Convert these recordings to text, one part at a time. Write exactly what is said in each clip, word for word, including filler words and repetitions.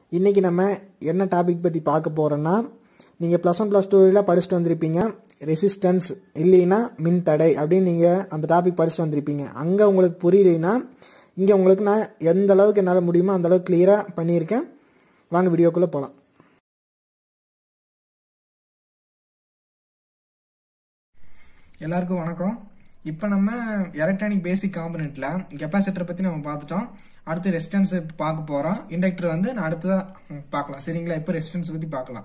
இன்றைக்கி நம்ம என்ன டாபிக் பற்றி பார்க்க போகிறோன்னா, நீங்கள் ப்ளஸ் ஒன் ப்ளஸ் டூவில் படிச்சுட்டு வந்திருப்பீங்க ரெசிஸ்டன்ஸ் இல்லைன்னா மின்தடை அப்படின்னு நீங்கள் அந்த டாபிக் படிச்சுட்டு வந்திருப்பீங்க. அங்கே உங்களுக்கு புரியலைன்னா இங்கே உங்களுக்கு நான் எந்த அளவுக்கு என்னால் முடியுமோ அந்த அளவுக்கு கிளியராக பண்ணியிருக்கேன். வாங்க வீடியோக்குள்ளே போகலாம். எல்லாருக்கும் வணக்கம். இப்போ நம்ம எலக்ட்ரானிக் பேசிக் காம்பனெண்ட்டில் கெப்பாசிட்டரை பற்றி நம்ம பார்த்துட்டோம். அடுத்து ரெசிஸ்டன்ஸ் பார்க்க போகிறோம். இண்டக்டர் வந்து நான் அடுத்ததாக பார்க்கலாம். சரிங்களா? இப்போ ரெசிஸ்டன்ஸ் பற்றி பார்க்கலாம்.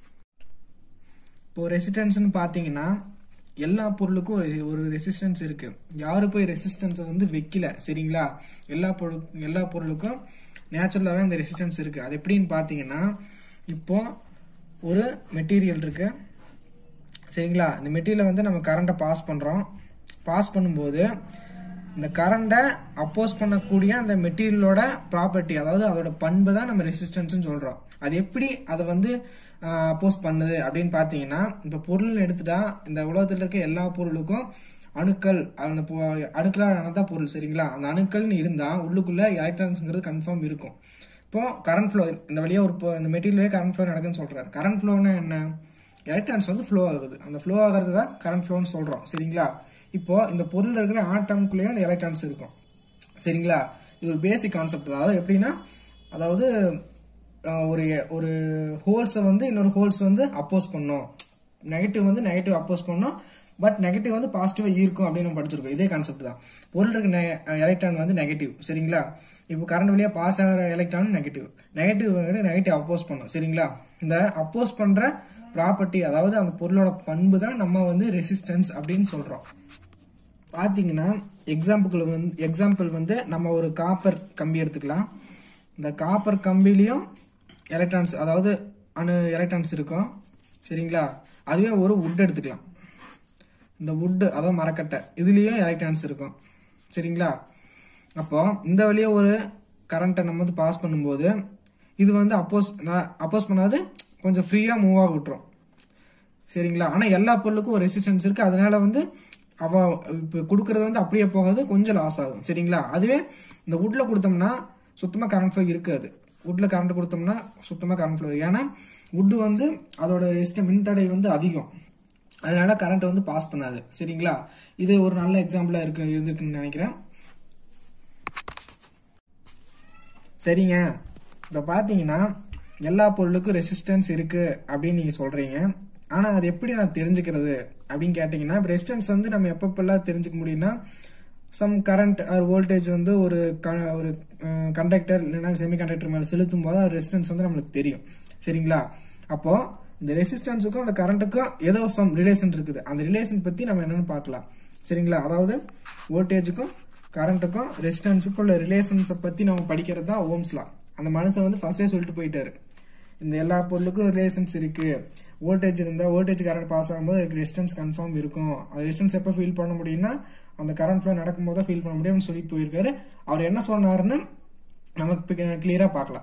இப்போ ரெசிஸ்டன்ஸ்னு பார்த்தீங்கன்னா எல்லா பொருளுக்கும் ஒரு ஒரு ரெசிஸ்டன்ஸ் இருக்குது. யாரும் போய் ரெசிஸ்டன்ஸை வந்து வைக்கல. சரிங்களா? எல்லா பொருள் எல்லா பொருளுக்கும் நேச்சுரலாகவே அந்த ரெசிஸ்டன்ஸ் இருக்குது. அது எப்படின்னு பார்த்தீங்கன்னா, இப்போ ஒரு மெட்டீரியல் இருக்குது. சரிங்களா? இந்த மெட்டீரியலை வந்து நம்ம கரண்ட்டை பாஸ் பண்ணுறோம். பாஸ் பண்ணும்போது இந்த கரண்ட்டை அப்போஸ் பண்ணக்கூடிய அந்த மெட்டீரியலோட ப்ராப்பர்ட்டி, அதாவது அதோட பண்பு தான் நம்ம ரெசிஸ்டன்ஸ்னு சொல்கிறோம். அது எப்படி அதை வந்து அப்போஸ் பண்ணுது அப்படின்னு பார்த்தீங்கன்னா, இப்போ பொருள் எடுத்துட்டா இந்த உலகத்தில் இருக்க எல்லா பொருளுக்கும் அணுக்கள், அந்த அணுக்களால் ஆனதான் பொருள். சரிங்களா? அந்த அணுக்கள்னு இருந்தால் உள்ளுக்குள்ளே எலக்ட்ரான்ஸ்ங்கிறது கன்ஃபார்ம் இருக்கும். இப்போ கரண்ட் ஃப்ளோ இந்த வழியாக ஒரு இந்த மெட்டீரியலே கரண்ட் ஃப்ளோ நடக்குதுன்னு சொல்கிறார். கரண்ட் ஃப்ளோன்னா என்ன? எலக்ட்ரான்ஸ் வந்து ஃப்ளோ ஆகுது. அந்த ஃப்ளோ ஆகிறது தான் கரண்ட் ஃப்ளோன்னு சொல்கிறோம். சரிங்களா? இப்போ இந்த பொருள் இருக்கிற ஆட்டம்குள்ளேயே அந்த எலக்ட்ரான்ஸ் இருக்கும். சரிங்களா? இது ஒரு பேசிக் கான்செப்ட். அதாவது எப்படின்னா, அதாவது ஒரு ஒரு ஹோல்ஸை வந்து இன்னொரு ஹோல்ஸ் வந்து அப்போஸ் பண்ணும். நெகட்டிவ் வந்து நெகட்டிவ் அப்போஸ் பண்ணும். பட் நெகட்டிவ் வந்து பாசிட்டிவாக இருக்கும் அப்படின்னு நம்ம படிச்சிருக்கோம். இதே கான்செப்ட் தான். பொருள் இருக்க எலக்ட்ரான் வந்து நெகட்டிவ். சரிங்களா? இப்போ கரண்ட் வழியாக பாஸ் ஆகிற electron negative. Negative negative oppose பண்ணும். சரிங்களா? இந்த அப்போஸ் பண்ணுற ப்ராப்பர்ட்டி, அதாவது அந்த பொருளோட பண்பு தான் நம்ம வந்து ரெசிஸ்டன்ஸ் அப்படின்னு சொல்கிறோம். பார்த்தீங்கன்னா எக்ஸாம்பிள் வந்து எக்ஸாம்பிள் வந்து நம்ம ஒரு காப்பர் கம்பி எடுத்துக்கலாம். இந்த காப்பர் கம்பிலையும் எலக்ட்ரான்ஸ், அதாவது அணு எலக்ட்ரான்ஸ் இருக்கும். சரிங்களா? அதுவே ஒரு வுட் எடுத்துக்கலாம். இந்த வுட்டு, அதாவது மரக்கட்டை, இதுலேயும் எலக்ட்ரான்ஸ் இருக்கும். சரிங்களா? அப்போ இந்த வழியாக ஒரு கரண்ட்டை நம்ம வந்து பாஸ் பண்ணும்போது இது வந்து அப்போஸ் அப்போஸ் பண்ணாது, கொஞ்சம் ஃப்ரீயாக மூவ் ஆக விட்டுரும். சரிங்களா? ஆனால் எல்லா பொருளுக்கும் ஒரு ரெசிஸ்டன்ஸ் இருக்குது. அதனால வந்து அவ இப்போ கொடுக்கறது வந்து அப்படியே போகாது, கொஞ்சம் லாஸ் ஆகும். சரிங்களா? அதுவே இந்த வுட்டில் கொடுத்தோம்னா சுத்தமாக கரண்ட் ஃப்ளோ இருக்காது. வுட்டில் கரண்ட் கொடுத்தோம்னா சுத்தமாக கரண்ட் ஃப்ளோ, ஏன்னா வுட்டு வந்து அதோட ரெசிஸ்டன் மின்தடை வந்து அதிகம். அதனால கரண்ட் வந்து பாஸ் பண்ணாது. சரிங்களா? இது ஒரு நல்ல எக்ஸாம்பிளாக இருக்கு இருந்துருக்குன்னு நினைக்கிறேன். சரிங்க, இப்போ பார்த்தீங்கன்னா எல்லா பொருளுக்கும் ரெசிஸ்டன்ஸ் இருக்கு அப்படின்னு நீங்கள் சொல்றீங்க. ஆனால் அது எப்படி நான் தெரிஞ்சுக்கிறது அப்படின்னு கேட்டிங்கன்னா, இப்போ ரெசிஸ்டன்ஸ் வந்து நம்ம எப்பப்பெல்லாம் தெரிஞ்சுக்க முடியும்னா, சம் கரண்ட் ஆர் வோல்டேஜ் வந்து ஒரு ஒரு கண்டக்டர் இல்லைன்னா செமி கண்டக்டர் மேலே செலுத்தும் போது அது ரெசிஸ்டன்ஸ் வந்து நம்மளுக்கு தெரியும். சரிங்களா? அப்போ இந்த ரெசிஸ்டன்ஸுக்கும் அந்த கரண்ட்டுக்கும் ஏதோ சம் ரிலேஷன் இருக்குது. அந்த ரிலேஷன் பற்றி நம்ம என்னன்னு பார்க்கலாம். சரிங்களா? அதாவது வோல்டேஜுக்கும் கரண்ட்டுக்கும் ரெசிஸ்டன்ஸுக்கும் உள்ள ரிலேஷன்ஸை பற்றி நம்ம படிக்கிறது தான் ஓம்ஸ் லா. அந்த மனுஷன் வந்து ஃபர்ஸ்டே சொல்லிட்டு போயிட்டாரு, இந்த எல்லா பொருளுக்கும் ரிலேஷன்ஸ் இருக்கு. வோல்டேஜ் இருந்தால் வோல்டேஜ் கரண்ட் பாஸ் ஆகும்போது அதுக்கு ரெசிஸ்டன்ஸ் கன்ஃபார்ம் இருக்கும். அது ரெசிஸ்டன்ஸ் எப்போ ஃபீல் பண்ண முடியும்னா அந்த கரண்ட் ஃப்ளோ நடக்கும்போது தான் ஃபீல் பண்ண முடியும்னு சொல்லிட்டு போயிருக்காரு. அவர் என்ன சொன்னாருன்னு நமக்கு கிளியராக பார்க்கலாம்.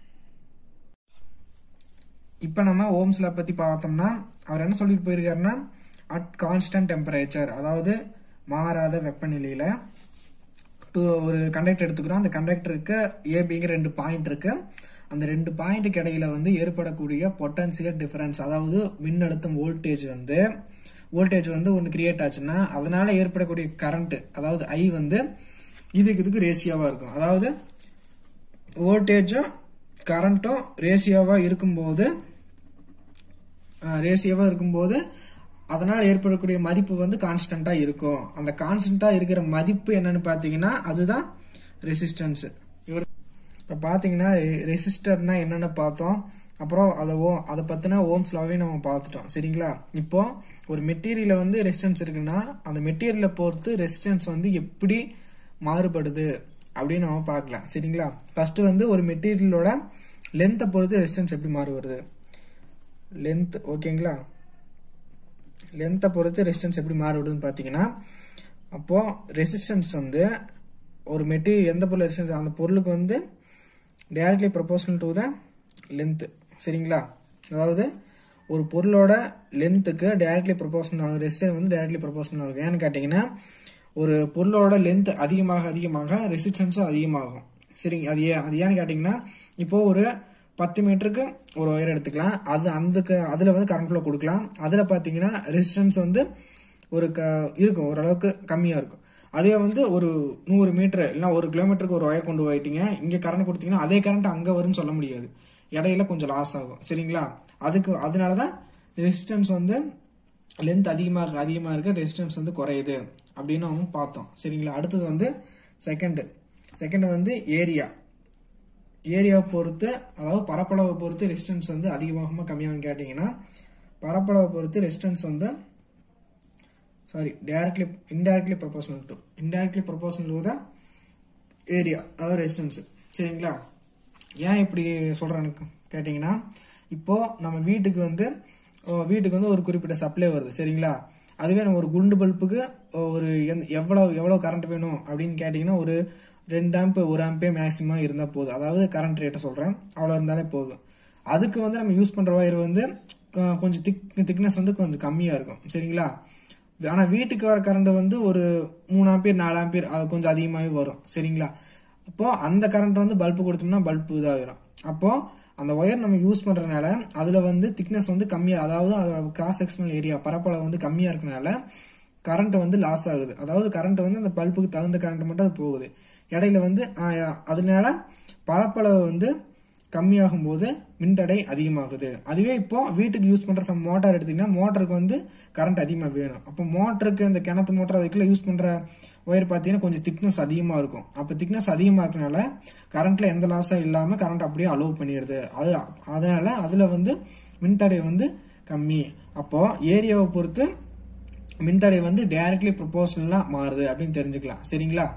இப்போ நம்ம ஓம்ஸ் லா பற்றி பார்த்தோம்னா அவர் என்ன சொல்லிட்டு போயிருக்காருன்னா, அட் கான்ஸ்டன்ட் டெம்பரேச்சர், அதாவது மாறாத வெப்பநிலையில் ஒரு கண்டக்டர் எடுத்துக்கிறோம். அந்த கண்டக்டருக்கு ஏபிங்கிற ரெண்டு பாயிண்ட் இருக்கு. அந்த ரெண்டு பாயிண்ட்டுக்கு இடையில வந்து ஏற்படக்கூடிய பொட்டன்சியல் டிஃபரன்ஸ், அதாவது மின்னழுத்தம் வோல்டேஜ் வந்து வோல்டேஜ் வந்து ஒன்று கிரியேட் ஆச்சுன்னா அதனால ஏற்படக்கூடிய கரண்ட், அதாவது ஐ வந்து இதுக்கு இதுக்கு ரேஷியோவாக இருக்கும். அதாவது வோல்டேஜும் கரண்ட்டும் ரேஷியோவாக இருக்கும்போது ரேஷியோவாக இருக்கும்போது அதனால் ஏற்படக்கூடிய மதிப்பு வந்து கான்ஸ்டன்ட்டாக இருக்கும். அந்த கான்ஸ்டன்ட்டாக இருக்கிற மதிப்பு என்னன்னு பார்த்தீங்கன்னா அதுதான் ரெசிஸ்டன்ஸ். இவர் இப்போ பார்த்தீங்கன்னா ரெசிஸ்டர்னா என்னென்னு பார்த்தோம். அப்புறம் அதை ஓ அதை பற்றினா ஓம்ஸ் லாவே நம்ம பார்த்துட்டோம். சரிங்களா? இப்போ ஒரு மெட்டீரியலை வந்து ரெசிஸ்டன்ஸ் இருக்குன்னா அந்த மெட்டீரியலை பொறுத்து ரெசிஸ்டன்ஸ் வந்து எப்படி மாறுபடுது அப்படின்னு நம்ம பார்க்கலாம். சரிங்களா? ஃபர்ஸ்ட் வந்து ஒரு மெட்டீரியலோட லென்த்தை பொறுத்து ரெசிஸ்டன்ஸ் எப்படி மாறுபடுது. லென்த் ஓகேங்களா? லென்த்தை பொறுத்து ரெசிஸ்டன்ஸ் எப்படி மாறுபடுதுன்னு பார்த்தீங்கன்னா, அப்போது ரெசிஸ்டன்ஸ் வந்து ஒரு மெட்டீரியல் எந்த பொருள் ரெசிஸ்டன்ஸ் அந்த பொருளுக்கு வந்து directly proportional to the length. சரிங்களா? அதாவது ஒரு பொருளோட லென்த்துக்கு டைரக்ட்லி ப்ரொபோஷனல் ரெசிஸ்டன்ஸ் வந்து டைரக்ட்லி ப்ரொபோஷனல் இருக்கும். ஏன்னு கேட்டிங்கன்னா, ஒரு பொருளோட லென்த் அதிகமாக அதிகமாக ரெசிஸ்டன்ஸும் அதிகமாகும். சரிங்க? அது ஏன் அது ஏன்னு கேட்டிங்கன்னா, இப்போ ஒரு பத்து மீட்டருக்கு ஒரு ஒயர் எடுத்துக்கலாம். அது அந்த அதில் வந்து கரண்ட் ஃப்ளோ கொடுக்கலாம். அதில் பார்த்தீங்கன்னா ரெசிஸ்டன்ஸ் வந்து ஒரு க இருக்கும், ஓரளவுக்கு கம்மியாக இருக்கும். அதுவே வந்து ஒரு நூறு மீட்டர் இல்லைனா ஒரு கிலோமீட்டருக்கு ஒரு ஒயர் கொண்டு போயிட்டீங்க, இங்கே கரண்ட் கொடுத்தீங்கன்னா அதே கரண்ட் அங்கே வரும்னு சொல்ல முடியாது, இடையில கொஞ்சம் லாஸ் ஆகும். சரிங்களா? அதுக்கு அதனால தான் ரெசிஸ்டன்ஸ் வந்து லென்த் அதிகமாக அதிகமாக இருக்க ரெசிஸ்டன்ஸ் வந்து குறையுது அப்படின்னு அவங்க பார்த்தோம். சரிங்களா? அடுத்தது வந்து செகண்டு செகண்ட் வந்து ஏரியா ஏரியாவை பொறுத்து, அதாவது பரப்பளவை பொறுத்து ரெசிஸ்டன்ஸ் வந்து அதிகமாகுமா கம்மியாகும்னு கேட்டிங்கன்னா, பரப்பளவை பொறுத்து ரெசிஸ்டன்ஸ் வந்து sorry directly indirectly proportional to indirectly proportional to the area, அதாவது ரெசிஸ்டன்ஸ். சரிங்களா? ஏன் இப்படி சொல்கிறேன்னு கேட்டிங்கன்னா, இப்போது நம்ம வீட்டுக்கு வந்து வீட்டுக்கு வந்து ஒரு குறிப்பிட்ட சப்ளை வருது. சரிங்களா? அதுவே நம்ம ஒரு குண்டு பல்புக்கு ஒரு எவ்வளோ எவ்வளோ கரண்ட் வேணும் அப்படின்னு கேட்டிங்கன்னா, ஒரு ரெண்டு ஆம்பு ஒரு ஆம்பே மேக்ஸிமம் இருந்தால் போதும். அதாவது கரண்ட் ரேட்டை சொல்கிறேன், அவ்வளோ இருந்தாலே போதும். அதுக்கு வந்து நம்ம யூஸ் பண்ணுற ஒயர் வந்து கொஞ்சம் திக் திக்னஸ் வந்து கொஞ்சம் கம்மியாக இருக்கும். சரிங்களா? ஆனால் வீட்டுக்கு வர கரண்ட் வந்து ஒரு மூணு ஆம்பியர் நாலு ஆம்பியர் அது கொஞ்சம் அதிகமாகவே வரும். சரிங்களா? அப்போது அந்த கரண்ட் வந்து பல்பு கொடுத்தோம்னா பல்பு இதாகிடும். அப்போது அந்த ஒயர் நம்ம யூஸ் பண்ணுறதுனால அதில் வந்து திக்னஸ் வந்து கம்மியாக, அதாவது அதோட கிராஸ் செக்ஷனல் ஏரியா பரப்பளவு வந்து கம்மியாக இருக்கனால கரண்ட் வந்து லாஸ் ஆகுது. அதாவது கரண்ட் வந்து அந்த பல்புக்கு தகுந்த கரண்ட் மட்டும் அது போகுது. இடையில வந்து அதனால பரப்பளவு வந்து கம்மியாகும் போது மின்தடை அதிகமாகுது. அதுவே இப்போ வீட்டுக்கு யூஸ் பண்ணுற சம் மோட்டார் எடுத்திங்கன்னா, மோட்டருக்கு வந்து கரண்ட் அதிகமாக வேணும். அப்போ மோட்டருக்கு அந்த கிணத்து மோட்டர் அதுக்குள்ள யூஸ் பண்ணுற ஒயர் பார்த்தீங்கன்னா கொஞ்சம் திக்னஸ் அதிகமாக இருக்கும். அப்போ திக்னஸ் அதிகமாக இருக்கனால கரண்ட்டில் எந்த லாஸாக இல்லாமல் கரண்ட் அப்படியே அலோவ் பண்ணிடுது. அது அதனால அதில் வந்து மின்தடை வந்து கம்மி. அப்போது ஏரியாவை பொறுத்து மின்தடை வந்து டைரக்ட்லி ப்ரொபோஷனலாக மாறுது அப்படின்னு தெரிஞ்சுக்கலாம். சரிங்களா?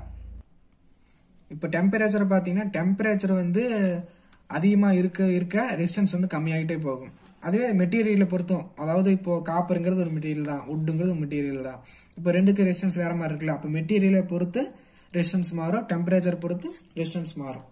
இப்போ டெம்பரேச்சர் பார்த்தீங்கன்னா, டெம்பரேச்சர் வந்து அதிகமாக இருக்க இருக்க ரெசிஸ்டன்ஸ் வந்து கம்மியாகிட்டே போகும். அதுவே மெட்டீரியலை பொறுத்தும், அதாவது இப்போ காப்பருங்கிறது ஒரு மெட்டீரியல் தான், உட்டுங்கிறது ஒரு மெட்டீரியல் தான். இப்போ ரெண்டுக்கு ரெசிஸ்டன்ஸ் வேற மாதிரி இருக்குல்ல, அப்போ மெட்டீரியலை பொறுத்து ரெசிஸ்டன்ஸ் மாறும், டெம்பரேச்சர் பொறுத்து ரெசிஸ்டன்ஸ் மாறும்.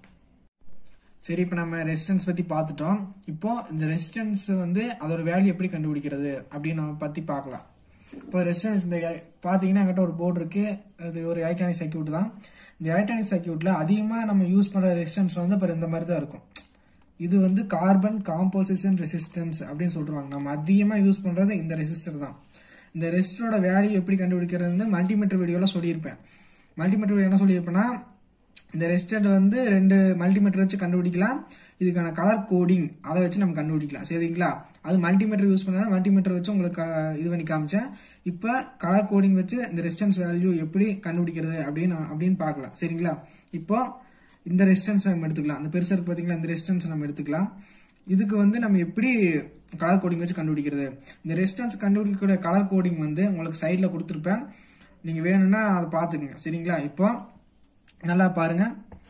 சரி, இப்போ நம்ம ரெசிஸ்டன்ஸ் பற்றி பார்த்துட்டோம். இப்போ இந்த ரெசிஸ்டன்ஸ் வந்து அதோட வேல்யூ எப்படி கண்டுபிடிக்கிறது அப்படின்னு நம்ம பற்றி பார்க்கலாம். இப்போ ரெசிஸ்டன்ஸ் இந்த பார்த்தீங்கன்னா என்கிட்ட ஒரு போர்டு இருக்கு, அது ஒரு எலக்ட்ரானிக் சர்க்யூட் தான். இந்த எலக்ட்ரானிக் சர்க்யூட்ல அதிகமாக நம்ம யூஸ் பண்ணுற ரெசிஸ்டன்ஸ் வந்து இப்போ இந்த மாதிரி தான் இருக்கும். இது வந்து கார்பன் காம்போசிஷன் ரெசிஸ்டன்ஸ் அப்படின்னு சொல்றாங்க. நம்ம அதிகமாக யூஸ் பண்றது இந்த ரெசிஸ்டர் தான். இந்த ரெசிஸ்டரோட வேல்யூ எப்படி கண்டுபிடிக்கிறது மல்டிமீட்டர் வீடியோல சொல்லியிருப்பேன். மல்டிமீட்டர் வீடியோ என்ன சொல்லியிருப்பேன்னா, இந்த ரெசிஸ்டர் வந்து ரெண்டு மல்டிமீட்டர் வச்சு கண்டுபிடிக்கலாம். இதுக்கான கலர் கோடிங் அதை வச்சு நம்ம கண்டுபிடிக்கலாம். சரிங்களா? அது மல்டிமீட்டர் யூஸ் பண்ணா மல்டிமீட்டர் வச்சு உங்களுக்கு இது பண்ணி காமிச்சேன். இப்போ கலர் கோடிங் வச்சு இந்த ரெசிஸ்டன்ஸ் வேல்யூ எப்படி கண்டுபிடிக்கிறது அப்படின்னு அப்படின்னு பார்க்கலாம். சரிங்களா? இப்போ இந்த ரெசிஸ்டன்ஸ் நம்ம எடுத்துக்கலாம். அந்த பெருசா இருக்கு பாத்தீங்களா, இந்த ரெசிஸ்டன்ஸ் நம்ம எடுத்துக்கலாம். இதுக்கு வந்து நம்ம எப்படி கலர் கோடிங் வச்சு கண்டுபிடிக்கிறது? இந்த ரெசிஸ்டன்ஸ் கண்டுபிடிக்கக்கூடிய கலர் கோடிங் வந்து உங்களுக்கு சைட்ல கொடுத்துருப்பேன், நீங்க வேணும்னா அதை பார்த்துக்குங்க. சரிங்களா? இப்போ நல்லா பாருங்க.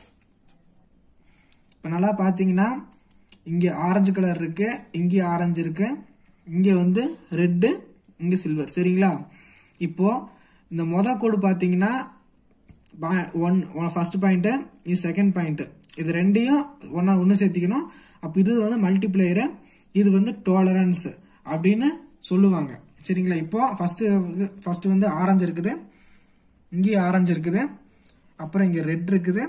இப்போ நல்லா பார்த்தீங்கன்னா இங்கே ஆரஞ்சு கலர் இருக்கு, இங்கே ஆரஞ்சு இருக்கு, இங்கே வந்து ரெட்டு, இங்கே சில்வர். சரிங்களா? இப்போ இந்த மொத கோடு பார்த்தீங்கன்னா ஒன் ஃபர்ஸ்ட் பாயிண்ட், இது செகண்ட் பாயிண்ட், இது ரெண்டையும் ஒன்னா ஒன்று சேர்த்திக்கணும். அப்போ இது வந்து மல்டிப்ளையரு, இது வந்து டாலரன்ஸ் அப்படின்னு சொல்லுவாங்க. சரிங்களா? இப்போ ஃபர்ஸ்ட் ஃபர்ஸ்ட் வந்து ஆரஞ்சு இருக்குது, இங்கே ஆரஞ்சு இருக்குது, அப்புறம் இங்கே ரெட் இருக்குது,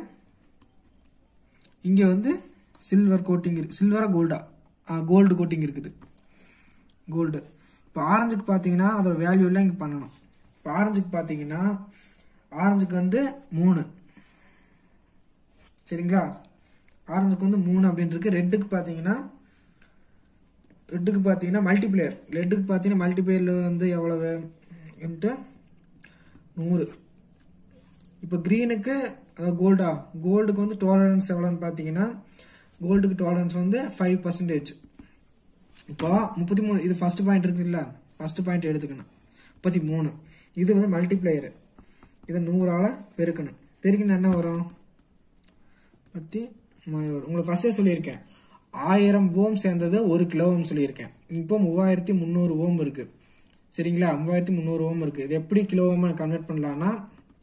இங்கே வந்து சில்வர் கோட்டிங் இருக்கு, சில்வரா கோல்டா கோல்டு கோட்டிங் இருக்குது, கோல்டு. இப்போ ஆரஞ்சுக்கு பார்த்தீங்கன்னா அதோட வேல்யூ எல்லாம் இங்கே பண்ணணும். இப்போ ஆரஞ்சுக்கு பார்த்தீங்கன்னா ஆரஞ்சுக்கு வந்து மூணு. சரிங்களா? ஆரஞ்சுக்கு வந்து மூணு அப்படின்னு இருக்கு. ரெட்டுக்கு பார்த்தீங்கன்னா ரெட்டுக்கு பார்த்தீங்கன்னா மல்டிப்ளேயர், ரெட்டுக்கு பார்த்தீங்கன்னா மல்டிப்ளேயர்ல வந்து எவ்வளவு இன்ட்டு நூறு. இப்போ கிரீனுக்கு கோல்டா, கோல்டுக்கு வந்து டாலரன்ஸ் எவ்வளோன்னு பார்த்தீங்கன்னா கோல்டுக்கு டாலரன்ஸ் வந்து ஃபைவ் பர்சன்டேஜ். இப்போ முப்பத்தி மூணு, இது ஃபர்ஸ்ட் பாயிண்ட் இருக்குல்ல, ஃபர்ஸ்ட் பாயிண்ட் எடுத்துக்கணும். முப்பத்தி மூணு இது வந்து மல்டிப்ளேயரு, இதை நூறால பெருக்கணும். பெருக்கினா என்ன வரும்? பத்தி வரும். உங்களுக்கு ஃபர்ஸ்டே சொல்லியிருக்கேன், ஆயிரம் ஓம் சேர்ந்தது ஒரு கிலோ ஓம் சொல்லியிருக்கேன். இப்போ மூவாயிரத்தி முந்நூறு ஓம் இருக்கு. சரிங்களா? மூவாயிரத்தி முந்நூறு ஓம் இருக்கு. இது எப்படி கிலோ ஓம் கன்வெர்ட் பண்ணலாம்னா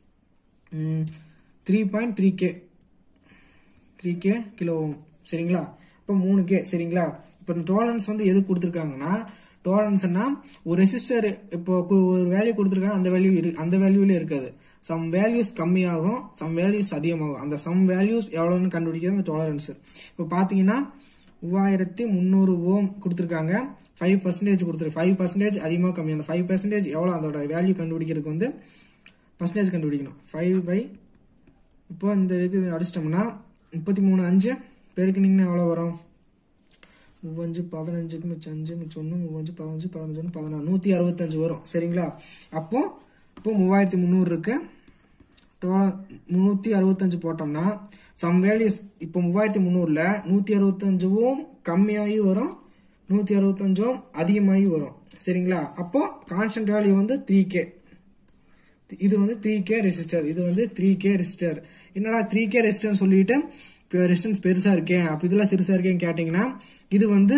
three point three K three K kilo ohm. சரிங்களா? இப்போ மூணு கே. சரிங்களா? இப்போ இந்த டாலரன்ஸ் வந்து எது கொடுத்துருக்காங்கன்னா, டாலரன்ஸ்னா ஒரு ரெசிஸ்டர் இப்போ ஒரு வேல்யூ கொடுத்துருக்காங்க, அந்த வேல்யூ அந்த வேல்யூல இருக்காது. சம் வேல்யூஸ் கம்மியாகும், சம் வேல்யூஸ் அதிகமாகும். அந்த சம் வேல்யூஸ் எவ்வளோன்னு கண்டுபிடிக்கிறது அந்த டாலரன்ஸ். இப்போ பார்த்தீங்கன்னா மூவாயிரத்தி முந்நூறு ஓம் கொடுத்துருக்காங்க. ஃபைவ் பர்சன்டேஜ் கொடுத்துரு ஃபைவ் பர்சன்டேஜ் அதிகமாக கம்மி. அந்த ஃபைவ் பர்சன்டேஜ் எவ்வளோ அதோட வேல்யூ கண்டுபிடிக்கிறதுக்கு வந்து பர்சன்டேஜ் கண்டுபிடிக்கணும். ஃபைவ் பை இப்போ இந்த இது அடிச்சிட்டோம்னா முப்பத்தி மூணு அஞ்சு பெருக்குனிங்கன்னா எவ்வளோ வரும்? மூவஞ்சு பதினஞ்சுக்கு மிச்சம் அஞ்சு மிச்சம் ஒன்று மூவஞ்சு பதினஞ்சு பதினஞ்சு ஒன்று பதினாறு நூற்றி அறுபத்தஞ்சு வரும். சரிங்களா? அப்போ இப்போ மூவாயிரத்தி முந்நூறு இருக்கு. முந்நூற்றி அறுபத்தஞ்சு போட்டோம்னா சம் வேல்யூஸ் இப்போ மூவாயிரத்தி முந்நூறுல நூற்றி அறுபத்தஞ்சும் கம்மியாகி வரும், நூற்றி அறுபத்தஞ்சும் அதிகமாகி வரும். சரிங்களா? அப்போ கான்ஸ்டன்ட் வேல்யூ வந்து த்ரீ கே. இது வந்து த்ரீ கே ரெசிஸ்டர். இது வந்து த்ரீ கே ரெசிஸ்டர். என்னடா த்ரீ கே ரெசிஸ்டர் சொல்லிட்டு இப்போ ரெசிஸ்டன்ஸ் பெருசா இருக்கேன், அப்போ இதெல்லாம் சிறுசா இருக்கேன்னு கேட்டீங்கன்னா இது வந்து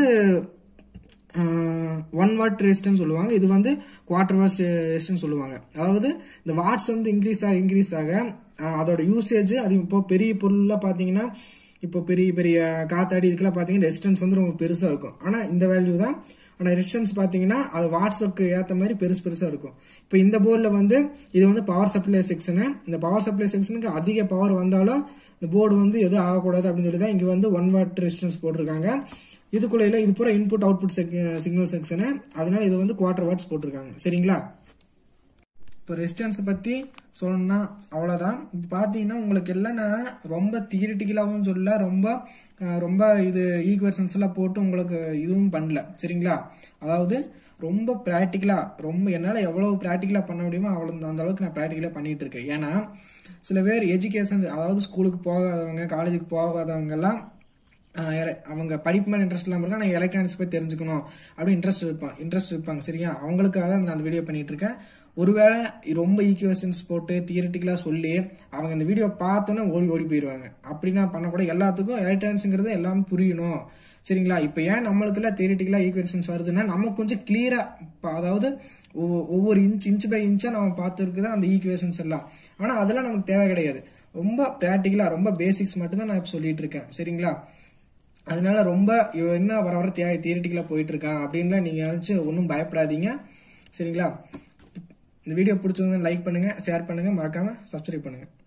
ஒன் வாட் ரெசிஸ்டன்ஸ் சொல்லுவாங்க. இது வந்து குவார்டர் வாட் ரெசிஸ்டன்ஸ் சொல்லுவாங்க. அதாவது இந்த வாட்ஸ் வந்து இன்க்ரீஸ் ஆக இன்க்ரீஸ் ஆக அதோட யூசேஜ் அது இப்போ பெரிய பொருள்லாம் பார்த்தீங்கன்னா இப்போ பெரிய பெரிய காத்தாடி இதுக்கெல்லாம் பார்த்தீங்கன்னா ரெசிஸ்டன்ஸ் வந்து ரொம்ப பெருசா இருக்கும். ஆனால் இந்த வேல்யூ தான். ஆனால் ரெசிஸ்டன்ஸ் பார்த்தீங்கன்னா அது வாட்ஸுக்கு ஏற்ற மாதிரி பெருசு பெருசாக இருக்கும். இப்போ இந்த போர்டில் வந்து இது வந்து பவர் சப்ளை செக்ஷனு. இந்த பவர் சப்ளை செக்ஷனுக்கு அதிக பவர் வந்தாலும் இந்த போர்டு வந்து எதுவும் ஆகக்கூடாது அப்படின்னு சொல்லி தான் இங்கே வந்து ஒன் வாட் ரெசிஸ்டன்ஸ் போட்டிருக்காங்க. இதுக்குள்ள இது பூரா இன்புட் அவுட்புட் சிக்னல் செக்ஷனு. அதனால இது வந்து குவார்டர் வாட்ஸ் போட்டிருக்காங்க. சரிங்களா? இப்போ ரெசிஸ்டன்ஸ் பற்றி சொல்லணும்னா அவ்வளோதான். இப்போ பார்த்தீங்கன்னா உங்களுக்கு எல்லாம் நான் ரொம்ப தியரிட்டிக்கலாகவும் சொல்ல ரொம்ப ரொம்ப இது ஈக்குவேஷன்ஸ் எல்லாம் போட்டு உங்களுக்கு இதுவும் பண்ணல. சரிங்களா? அதாவது ரொம்ப ப்ராக்டிக்கலாக ரொம்ப என்னால் எவ்வளோ ப்ராக்டிக்கலாக பண்ண முடியுமோ அவ்வளோ அந்த அளவுக்கு நான் ப்ராக்டிக்கலாக பண்ணிட்டு இருக்கேன். ஏன்னா சில பேர் எஜுகேஷன் அதாவது ஸ்கூலுக்கு போகாதவங்க காலேஜுக்கு போகாதவங்க எல்லாம் அவங்க படிப்பு மேலே இன்ட்ரெஸ்ட் இல்லாமல் இருக்கா, நான் எலக்ட்ரானிக்ஸ் போய் தெரிஞ்சுக்கணும் அப்படின்னு இன்ட்ரெஸ்ட் இருப்பான் இன்ட்ரெஸ்ட் இருப்பாங்க. சரியா? அவங்களுக்காக தான் நான் அந்த வீடியோ பண்ணிட்டு இருக்கேன். ஒருவேளை ரொம்ப ஈக்குவேஷன்ஸ் போட்டு தியரிட்டிக்கலா சொல்லி அவங்க இந்த வீடியோ பார்த்தோன்னே ஓடி ஓடி போயிடுவாங்க. அப்படின்னா பண்ணக்கூட எல்லாத்துக்கும் எலக்ட்ரானிக்ஸ்ங்கிறது எல்லாமே புரியணும். சரிங்களா? இப்போ ஏன் நம்மளுக்கு எல்லாம் தியரிட்டிக்கலா ஈக்குவேஷன்ஸ் வருதுன்னா நமக்கு கொஞ்சம் கிளியரா அதாவது ஒவ்வொரு இன்ச் இன்ச் பை இன்ச்சா நம்ம பார்த்துருக்குதான் அந்த ஈக்குவேஷன்ஸ் எல்லாம். ஆனா அதெல்லாம் நமக்கு தேவை கிடையாது. ரொம்ப பிராக்டிக்கலா ரொம்ப பேசிக்ஸ் மட்டும் தான் நான் இப்போ சொல்லிட்டு இருக்கேன். சரிங்களா? அதனால ரொம்ப என்ன வர வர தியரிட்டிக்கலா போயிட்டு இருக்கான் அப்படின்லாம் நீங்க நினைச்சு ஒன்றும் பயப்படாதீங்க. சரிங்களா? இந்த வீடியோ பிடிச்சிருந்தா லைக் பண்ணுங்க, ஷேர் பண்ணுங்க, மறக்காம சப்ஸ்கிரைப் பண்ணுங்க.